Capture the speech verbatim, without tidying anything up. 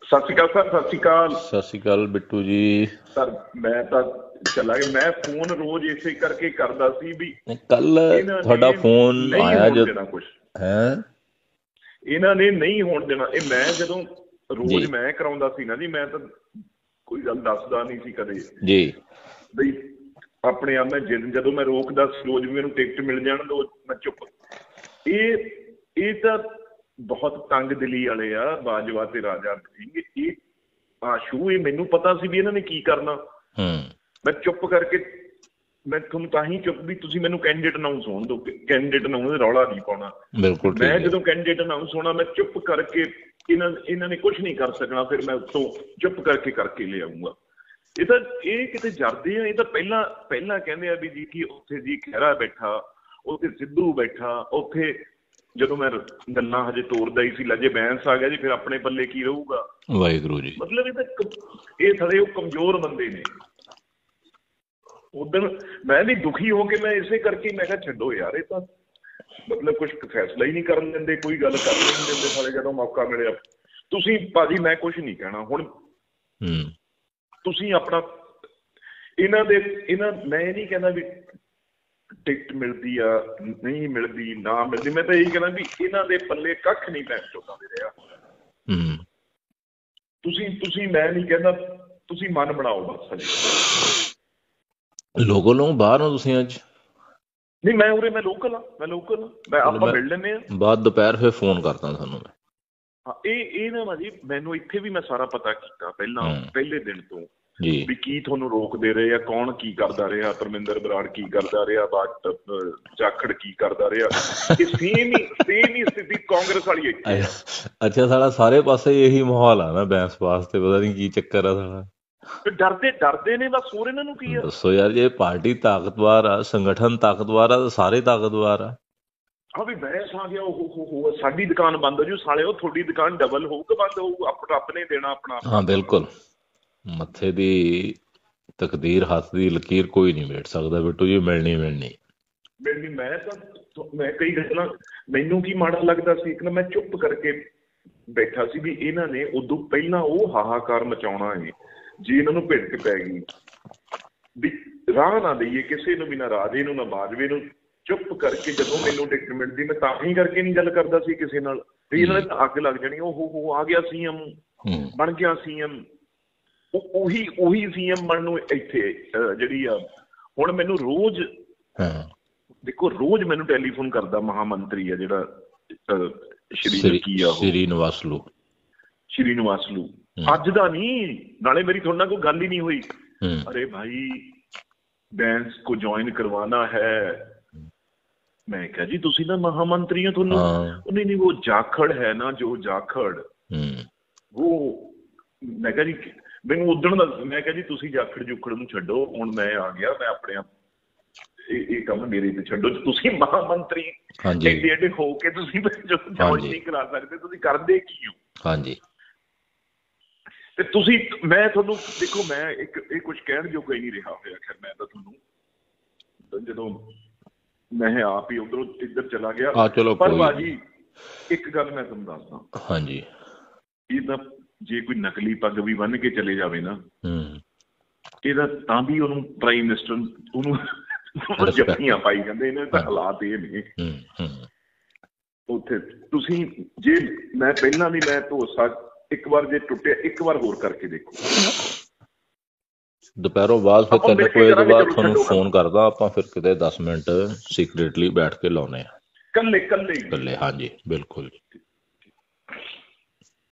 ਸਤਿ ਸ਼੍ਰੀ ਅਕਾਲ ਸਰ। ਸਤਿ ਸ਼੍ਰੀ ਅਕਾਲ। ਸਤਿ ਸ਼੍ਰੀ ਅਕਾਲ ਬਿੱਟੂ ਜੀ। ਸਰ ਮੈਂ ਤਾਂ ਚਲਾ ਗਿਆ। ਮੈਂ ਫੋਨ ਰੋਜ਼ ਇਸੇ ਕਰਕੇ ਕਰਦਾ ਸੀ ਵੀ ਕੱਲ ਤੁਹਾਡਾ ਫੋਨ ਆਇਆ ਜਦ ਕੁਛ ਹੈ ਇਹਨਾਂ ਨੇ ਨਹੀਂ ਹੋਣ ਦੇਣਾ। ਇਹ ਮੈਂ ਜਦੋਂ ਰੋਜ਼ ਮੈਂ ਕਰਾਉਂਦਾ ਸੀ ਨਾ ਜੀ, ਮੈਂ ਤਾਂ ਕੋਈ ਗੱਲ ਦੱਸਦਾ ਨਹੀਂ ਸੀ ਕਦੇ ਜੀ ਬਈ ਆਪਣੇ ਆਪ। ਮੈਂ ਜਦੋਂ ਮੈਂ ਰੋਕਦਾ ਸੀ ਰੋਜ਼ ਵੀ ਮੈਨੂੰ ਟਿਕਟ ਮਿਲ ਜਾਣ ਤਾਂ ਮੈਂ ਚੁੱਪ। ਇਹ ਇਹ ਤਾਂ ਬਹੁਤ ਤੰਗ ਦਿਲੀ ਵਾਲੇ ਆ ਬਾਜਵਾ ਤੇ ਰਾਜਾ ਸਿੰਘ। ਇਹ ਆਸ਼ੂ ਇਹ ਮੈਨੂੰ ਪਤਾ ਸੀ ਵੀ ਇਹਨਾਂ ਨੇ ਕੀ ਕਰਨਾ। ਮੈਂ ਚੁੱਪ ਕਰਕੇ ਮੈਂ ਤੁਹਾਨੂੰ ਤਾਂ ਹੀ ਚੁੱਪ ਵੀ ਤੁਸੀਂ ਮੈਨੂੰ ਕੈਂਡੀਡੇਟ ਅਨਾਊਂਸ ਹੋਣ ਦਿਓ। ਕੈਂਡੀਡੇਟ ਅਨਾਊਂਸ ਰੌਲਾ ਨਹੀਂ ਪਾਉਣਾ। ਮੈਂ ਜਦੋਂ ਕੈਂਡੀਡੇਟ ਅਨਾਊਂਸ ਹੋਣਾ ਮੈਂ ਚੁੱਪ ਕਰਕੇ ਇਹਨਾਂ ਇਹਨਾਂ ਨੇ ਕੁਛ ਨਹੀਂ ਕਰ ਸਕਣਾ। ਫਿਰ ਮੈਂ ਉੱਥੋਂ ਚੁੱਪ ਕਰਕੇ ਕਰਕੇ ਲੈ ਆਊਂਗਾ। ਇਹ ਤਾਂ ਇਹ ਕਿਤੇ ਜਰਦੇ ਆ। ਇਹ ਤਾਂ ਪਹਿਲਾਂ ਪਹਿਲਾਂ ਕਹਿੰਦੇ ਆ ਵੀ ਜੀ ਕਿ ਉੱਥੇ ਜੀ ਖਹਿਰਾ ਬੈਠਾ, ਉੱਥੇ ਸਿੱਧੂ ਬੈਠਾ, ਉੱਥੇ ਜਦੋਂ ਮੈਂ ਗੱਲਾਂ ਹਜੇ ਤੋਰਦਾ ਹੀ ਸੀ ਲਜੇ ਬੈਂਸ ਆ ਗਿਆ ਜੀ, ਫਿਰ ਆਪਣੇ ਪੱਲੇ ਕੀ ਰਹੂਗਾ। ਵਾਹਿਗੁਰੂ ਜੀ। ਮਤਲਬ ਇਹ ਤਾਂ ਇਹ ਥੜੇ ਉਹ ਕਮਜ਼ੋਰ ਬੰਦੇ ਨੇ। ਉਦਣ ਮੈਂ ਵੀ ਦੁਖੀ ਹੋ ਕੇ ਮੈਂ ਇਸੇ ਕਰਕੇ ਮੈਂ ਕਿਹਾ ਛੱਡੋ ਯਾਰ, ਇਹ ਤਾਂ ਮਤਲਬ ਕੁਛ ਫੈਸਲਾ ਹੀ ਨਹੀਂ ਕਰਨ ਦਿੰਦੇ, ਕੋਈ ਗੱਲ ਕਰ ਨਹੀਂ ਦਿੰਦੇ ਸਾਲੇ। ਜਦੋਂ ਮੌਕਾ ਮਿਲਿਆ ਤੁਸੀਂ ਭਾਜੀ ਮੈਂ ਕੁਛ ਨਹੀਂ ਕਹਿਣਾ ਹੁਣ। ਤੁਸੀਂ ਆਪਣਾ ਇਹਨਾਂ ਦੇ ਇਹਨਾਂ ਮੈਂ ਇਹ ਨਹੀਂ ਕਹਿੰਦਾ ਵੀ ਟਿਕਟ ਮਿਲਦੀ ਆ ਨਹੀਂ ਮਿਲਦੀ ਨਾ ਮਿਲਦੀ। ਮੈਂ ਤਾਂ ਇਹੀ ਕਹਿੰਦਾ ਵੀ ਇਹਨਾਂ ਦੇ ਪੱਲੇ ਕੱਖ ਨਹੀਂ ਪੈਣ ਚੁੱਕਾ ਦੇ ਰਿਹਾ। ਤੁਸੀਂ ਤੁਸੀਂ ਮੈਂ ਨਹੀਂ ਕਹਿੰਦਾ ਤੁਸੀਂ ਮਨ ਬਣਾਓ ਬਸ। ਹਜੇ ਲੋਕਲ ਨੂੰ ਬਾਹਰ ਹੋ ਤੁਸੀਂ ਅੱਜ? ਨਹੀਂ ਮੈਂ ਉਰੇ ਮੈਂ ਲੋਕਲ ਆ। ਮੈਂ ਲੋਕਲ ਆ। ਮੈਂ ਆਪਾਂ ਮਿਲ ਲੈਂਦੇ ਹਾਂ ਬਾਅਦ ਦੁਪਹਿਰ ਫਿਰ ਫੋਨ ਕਰਦਾ ਤੁਹਾਨੂੰ ਮੈਂ। ਹਾਂ ਇਹ ਇਹ ਨਾ ਭਾਜੀ ਮੈਨੂੰ ਇੱਥੇ ਵੀ ਮੈਂ ਸਾਰਾ ਪਤਾ ਕੀਤਾ ਪਹਿਲਾਂ ਪਹਿਲੇ ਦਿਨ ਤੋਂ ਜੀ ਵੀ ਕੀ ਤੁਹਾਨੂੰ ਰੋਕਦੇ ਰਹੇ ਆ, ਕੌਣ ਕੀ ਕਰਦਾ ਰਿਹਾ, ਧਰਮਿੰਦਰ ਬਰਾੜ ਕੀ ਕਰਦਾ ਰਿਹਾ, ਜਾਖੜ ਕੀ ਕਰਦਾ ਰਿਹਾ। ਇਹ ਸੇਮ ਹੀ ਸੇਮ ਹੀ ਸਥਿਤੀ ਕਾਂਗਰਸ ਵਾਲੀ ਹੈ। ਅੱਛਾ ਸਾਲਾ ਸਾਰੇ ਪਾਸੇ ਇਹੀ ਮਾਹੌਲ ਆ ਨਾ ਬੈਂਸ ਵਾਸਤੇ। ਪਤਾ ਨਹੀਂ ਕੀ ਚੱਕਰ ਆ ਸਾਲਾ। ਡਰਦੇ ਡਰਦੇ ਨੇ ਬਸ। ਹੋਰ ਇਹਨਾਂ ਨੂੰ ਕੀ ਆ? ਦੱਸੋ ਯਾਰ, ਜੇ ਪਾਰਟੀ ਤਾਕਤਵਰ ਆ, ਸੰਗਠਨ ਤਾਕਤਵਰ ਆ ਤਾਂ ਸਾਰੇ ਤਾਕਤਵਰ ਆ। ਹਾਂ ਵੀ ਬਹਿਸ ਆ ਗਿਆ। ਉਹ ਸਾਡੀ ਦੁਕਾਨ ਬੰਦ ਹੋ ਜੂ ਸਾਲੇ, ਉਹ ਤੁਹਾਡੀ ਦੁਕਾਨ ਡਬਲ ਹੋਊ ਕਿ ਬੰਦ ਹੋਊ? ਆਪਣਾ ਰੱਬ ਨੇ ਦੇਣਾ ਆਪਣਾ। ਹਾਂ ਬਿਲਕੁਲ। ਮੱਥੇ ਦੀ ਤਕਦੀਰ ਹੱਥ ਦੀ ਲਕੀਰ ਕੋਈ ਨਹੀਂ ਮੇਟ ਸਕਦਾ ਬਿੱਟੂ ਜੀ। ਮਿਲਣੀ ਮਿਲਣੀ ਮਿਲਣੀ। ਮੈਂ ਤਾਂ ਮੈਂ ਕਈ ਗੱਲਾਂ ਮੈਨੂੰ ਕੀ ਮਾੜਾ ਲੱਗਦਾ ਸੀ, ਇੱਕ ਨਾ ਮੈਂ ਚੁੱਪ ਕਰਕੇ ਬੈਠਾ ਸੀ ਵੀ ਇਹਨਾਂ ਨੇ ਉਦੋਂ ਪਹਿਲਾਂ ਉਹ ਹਾਹਾਕਾਰ ਮਚਾਉਣਾ ਹੈ। ਜੇ ਇਹਨਾਂ ਨੂੰ ਭਿੜਕ ਪੈ ਗਈ ਵੀ ਰਾਹ ਨਾ ਦੇਈਏ ਕਿਸੇ ਨੂੰ ਵੀ, ਨਾ ਰਾਜੇ ਨੂੰ ਨਾ ਬਾਜਵੇ ਨੂੰ। ਚੁੱਪ ਕਰਕੇ ਜਦੋਂ ਮੈਨੂੰ ਟਿਕਟ ਮਿਲਦੀ ਮੈਂ ਤਾਂ ਹੀ ਕਰਕੇ ਨਹੀਂ ਗੱਲ ਕਰਦਾ ਸੀ ਕਿਸੇ ਨਾਲ ਵੀ ਇਹਨਾਂ ਨੇ ਤਾਂ ਅੱਗ ਲੱਗ ਜਾਣੀ। ਉਹ ਹੋ ਆ ਗਿਆ ਸੀ ਐਮ, ਬਣ ਗਿਆ ਸੀ ਐਮ। ਉਹ ਉਹੀ ਉਹੀ ਸੀ ਐਮ ਬਣਨ ਨੂੰ ਇੱਥੇ ਜਿਹੜੀ ਆ ਹੁਣ ਮੈਨੂੰ ਰੋਜ਼ ਦੇਖੋ ਰੋਜ਼ ਮੈਨੂੰ ਟੈਲੀਫੋਨ ਕਰਦਾ ਮਹਾਮੰਤਰੀ ਆ ਜਿਹੜਾ ਸ਼੍ਰੀ ਕੀ ਆ ਸ਼੍ਰੀ ਨਿਵਾਸਲੂ ਸ਼੍ਰੀ ਨਿਵਾਸਲੂ। ਅੱਜ ਦਾ ਨਹੀਂ, ਨਾਲੇ ਮੇਰੀ ਤੁਹਾਡੇ ਨਾਲ ਕੋਈ ਗੱਲ ਹੀ ਨਹੀਂ ਹੋਈ। ਅਰੇ ਭਾਈ ਬੈਂਸ ਕੋ ਜੁਆਇਨ ਕਰਵਾना ਹੈ। ਮੈਂ ਕਿਹਾ ਜੀ ਤੁਸੀਂ ਨਾ ਮਹਾਮੰਤਰੀ ਹੋ, ਤੁਹਾਨੂੰ ਨਹੀਂ ਨਹੀਂ ਉਹ ਜਾਖੜ ਹੈ ਨਾ ਜੋ ਜਾਖੜ ਉਹ। ਮੈਂ ਕਿਹਾ ਜੀ ਮੈਨੂੰ ਉਦਣ ਦਾ ਮੈਂ ਕਿਹਾ ਜੀ ਤੁਸੀਂ ਜਾਖੜ ਜੁਖੜ ਨੂੰ ਛੱਡੋ, ਹੁਣ ਮੈਂ ਆ ਗਿਆ। ਮੈਂ ਆਪਣੇ ਆਪ ਇਹ ਇਹ ਕੰਮ ਮੇਰੇ ਤੇ ਛੱਡੋ। ਤੁਸੀਂ ਮਹਾਮੰਤਰੀ ਐਡੇ ਐਡੇ ਹੋ ਕੇ ਤੁਸੀਂ ਜੁਆਇਨ ਨਹੀਂ ਕਰਾ ਸਕਦੇ, ਤੁਸੀਂ ਕਰਦੇ ਕੀ ਹੋ? ਹਾਂਜੀ। ਤੇ ਤੁਸੀਂ ਮੈਂ ਤੁਹਾਨੂੰ ਦੇਖੋ ਮੈਂ ਇੱਕ ਇਹ ਕੁਛ ਕਹਿਣ ਜੋਗਾ ਹੀ ਨਹੀਂ ਰਿਹਾ ਹੋਇਆ। ਖੈਰ ਮੈਂ ਤਾਂ ਤੁਹਾਨੂੰ ਜਦੋਂ ਮੈਂ ਆਪ ਹੀ ਉਧਰੋਂ ਇੱਧਰ ਚਲਾ ਗਿਆ। ਪਰ ਭਾਜੀ ਇੱਕ ਗੱਲ ਮੈਂ ਤੁਹਾਨੂੰ ਦੱਸਦਾ। ਹਾਂਜੀ ਇਹ ਤਾਂ ਜੇ ਕੋਈ ਨਕਲੀ ਪੱਗ ਵੀ ਬੰਨ ਕੇ ਚਲੇ ਜਾਵੇ ਨਾ ਇਹਦਾ ਤਾਂ ਵੀ ਉਹਨੂੰ ਪ੍ਰਾਈਮ ਮਿਨਿਸਟਰ ਉਹਨੂੰ ਜੱਫੀਆਂ ਪਾਈ ਜਾਂਦੇ। ਇਹਨਾਂ ਤਾਂ ਹਾਲਾਤ ਇਹ ਨੇ ਉੱਥੇ। ਤੁਸੀਂ ਜੇ ਮੈਂ ਪਹਿਲਾਂ ਵੀ ਮੈਂ ਭਰੋਸਾ ਇੱਕ ਵਾਰ ਜੇ ਟੁੱਟਿਆ ਇੱਕ ਵਾਰ ਹੋਰ ਕਰਕੇ ਦੇਖੋ। ਦੁਪਹਿਰੋਂ ਬਾਅਦ ਫਿਰ ਤਿੰਨ ਕੁ ਵਜੇ ਤੋਂ ਬਾਅਦ ਤੁਹਾਨੂੰ ਫੋਨ ਕਰਦਾ ਆਪਾਂ। ਫਿਰ ਕਿਤੇ ਦਸ ਮਿੰਟ ਸੀਕ੍ਰੇਟਲੀ ਬੈਠ ਕੇ ਲਾਉਣੇ ਆ। ਕੱਲੇ ਕੱਲੇ ਕੱਲੇ। ਹਾਂਜੀ ਬਿਲਕੁਲ।